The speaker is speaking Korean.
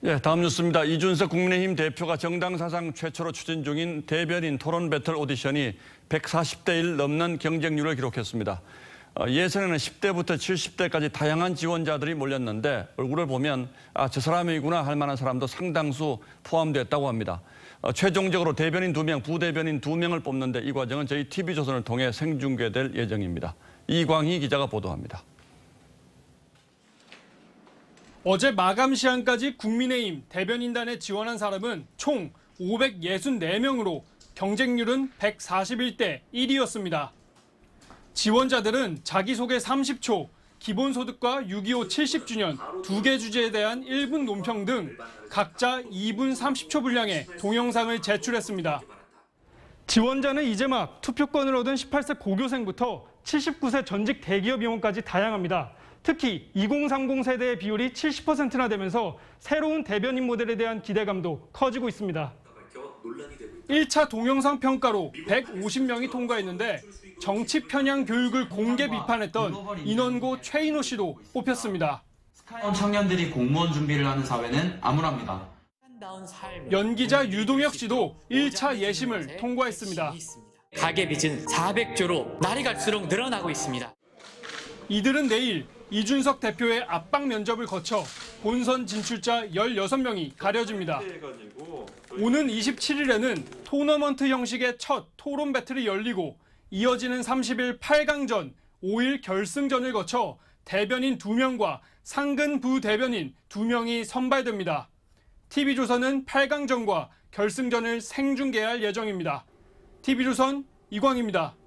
예, 다음 뉴스입니다. 이준석 국민의힘 대표가 정당 사상 최초로 추진 중인 대변인 토론 배틀 오디션이 140대 1 넘는 경쟁률을 기록했습니다. 예선에는 10대부터 70대까지 다양한 지원자들이 몰렸는데 얼굴을 보면 저 사람이구나 할 만한 사람도 상당수 포함됐다고 합니다. 최종적으로 대변인 2명, 부대변인 2명을 뽑는데 이 과정은 저희 TV조선을 통해 생중계될 예정입니다. 이광희 기자가 보도합니다. 어제 마감 시한까지 국민의힘 대변인단에 지원한 사람은 총 564명으로 경쟁률은 141대 1이었습니다. 지원자들은 자기소개 30초, 기본소득과 6.25 70주년 2개 주제에 대한 1분 논평 등 각자 2분 30초 분량의 동영상을 제출했습니다. 지원자는 이제 막 투표권을 얻은 18세 고교생부터 79세 전직 대기업 임원까지 다양합니다. 특히 2030 세대의 비율이 70%나 되면서 새로운 대변인 모델에 대한 기대감도 커지고 있습니다. 1차 동영상 평가로 150명이 통과했는데 정치 편향 교육을 공개 비판했던 인원고 최인호 씨도 뽑혔습니다. 청년들이 공무원 준비를 하는 사회는 암울합니다. 연기자 유동혁 씨도 1차 예심을 통과했습니다. 가계빚은 400조로 날이 갈수록 늘어나고 있습니다. 이들은 내일 이준석 대표의 압박 면접을 거쳐 본선 진출자 16명이 가려집니다. 오는 27일에는 토너먼트 형식의 첫 토론 배틀이 열리고 이어지는 30일 8강전, 5일 결승전을 거쳐 대변인 2명과 상근 부대변인 2명이 선발됩니다. TV조선은 8강전과 결승전을 생중계할 예정입니다. TV조선 이광희입니다.